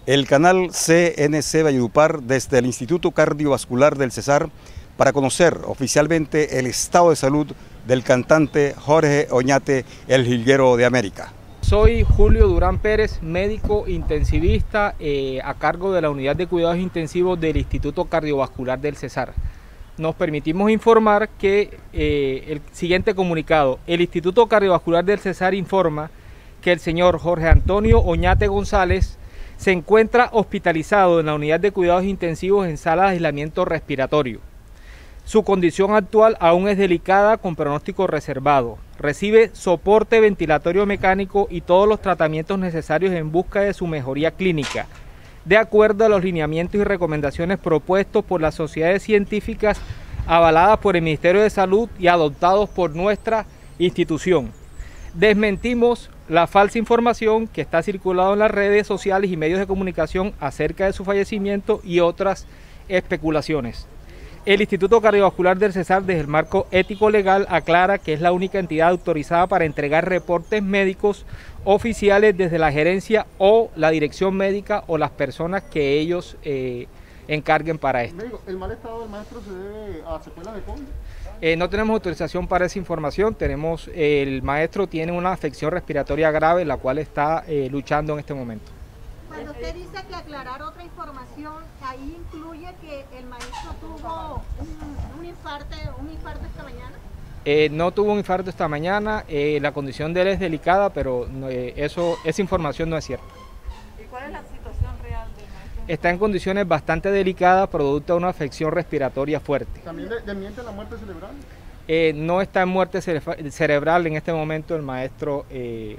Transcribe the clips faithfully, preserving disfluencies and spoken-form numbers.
El canal C N C Valledupar desde el Instituto Cardiovascular del Cesar para conocer oficialmente el estado de salud del cantante Jorge Oñate, el jilguero de América. Soy Julio Durán Pérez, médico intensivista eh, a cargo de la Unidad de Cuidados Intensivos del Instituto Cardiovascular del Cesar. Nos permitimos informar que eh, el siguiente comunicado: el Instituto Cardiovascular del Cesar informa que el señor Jorge Antonio Oñate González se encuentra hospitalizado en la Unidad de Cuidados Intensivos en sala de aislamiento respiratorio. Su condición actual aún es delicada con pronóstico reservado. Recibe soporte ventilatorio mecánico y todos los tratamientos necesarios en busca de su mejoría clínica, de acuerdo a los lineamientos y recomendaciones propuestos por las sociedades científicas avaladas por el Ministerio de Salud y adoptados por nuestra institución. Desmentimos la falsa información que está circulando en las redes sociales y medios de comunicación acerca de su fallecimiento y otras especulaciones. El Instituto Cardiovascular del Cesar, desde el marco ético legal, aclara que es la única entidad autorizada para entregar reportes médicos oficiales desde la gerencia o la dirección médica o las personas que ellos eh, encarguen para esto. ¿El mal estado del maestro se debe a secuelas de COVID? Eh, no tenemos autorización para esa información. Tenemos, eh, el maestro tiene una afección respiratoria grave, la cual está eh, luchando en este momento. Cuando usted dice que aclarar otra información, ahí incluye que el maestro tuvo un, un, infarto, un infarto esta mañana. Eh, no tuvo un infarto esta mañana, eh, la condición de él es delicada, pero eh, eso, esa información no es cierta. ¿Y cuál es la situación real del maestro? Está en condiciones bastante delicadas, producto de una afección respiratoria fuerte. ¿También desmiente la muerte cerebral? Eh, no está en muerte cere cerebral en este momento el maestro eh,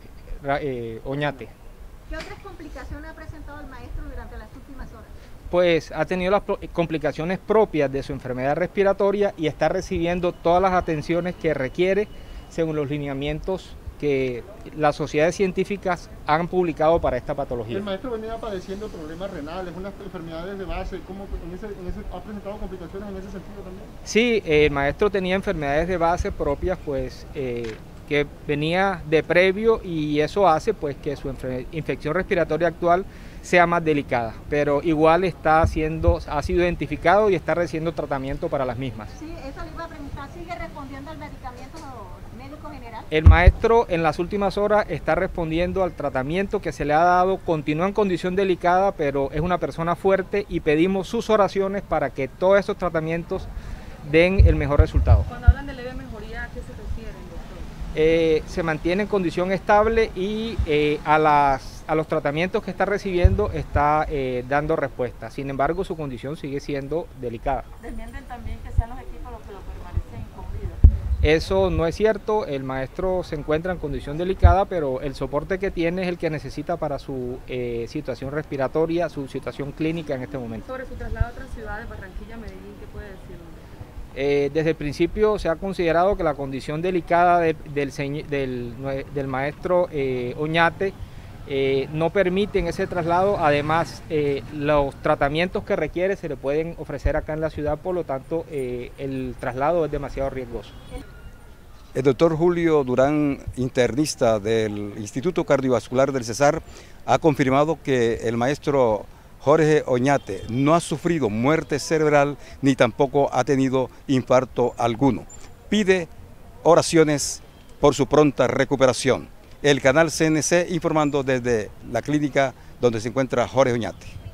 eh, Oñate. ¿Qué otras complicaciones ha presentado el maestro durante las últimas horas? Pues ha tenido las complicaciones propias de su enfermedad respiratoria y está recibiendo todas las atenciones que requiere según los lineamientos que las sociedades científicas han publicado para esta patología. El maestro venía padeciendo problemas renales, unas enfermedades de base. ¿Cómo en ese, en ese, ha presentado complicaciones en ese sentido también? Sí, el maestro tenía enfermedades de base propias, pues eh, que venía de previo, y eso hace pues que su infección respiratoria actual sea más delicada, pero igual está siendo, ha sido identificado y está recibiendo tratamiento para las mismas. Sí, eso le iba a preguntar, ¿sigue respondiendo al medicamento médico general? El maestro en las últimas horas está respondiendo al tratamiento que se le ha dado, continúa en condición delicada, pero es una persona fuerte y pedimos sus oraciones para que todos estos tratamientos den el mejor resultado. Cuando hablan de leve mejoría, ¿a qué se refieren, doctor? Eh, se mantiene en condición estable y eh, a, las, a los tratamientos que está recibiendo está eh, dando respuesta. Sin embargo, su condición sigue siendo delicada. Desmienten también que sean los equipos los que lo permanecen con vida. Eso no es cierto. El maestro se encuentra en condición delicada, pero el soporte que tiene es el que necesita para su eh, situación respiratoria, su situación clínica en este momento. Sobre su traslado a otras ciudades, Barranquilla, Medellín, ¿qué puede decirnos? Eh, desde el principio se ha considerado que la condición delicada de, del, del, del maestro eh, Oñate eh, no permiten ese traslado. Además, eh, los tratamientos que requiere se le pueden ofrecer acá en la ciudad, por lo tanto eh, el traslado es demasiado riesgoso. El doctor Julio Durán, internista del Instituto Cardiovascular del Cesar, ha confirmado que el maestro Jorge Oñate no ha sufrido muerte cerebral ni tampoco ha tenido infarto alguno. Pide oraciones por su pronta recuperación. El canal C N C informando desde la clínica donde se encuentra Jorge Oñate.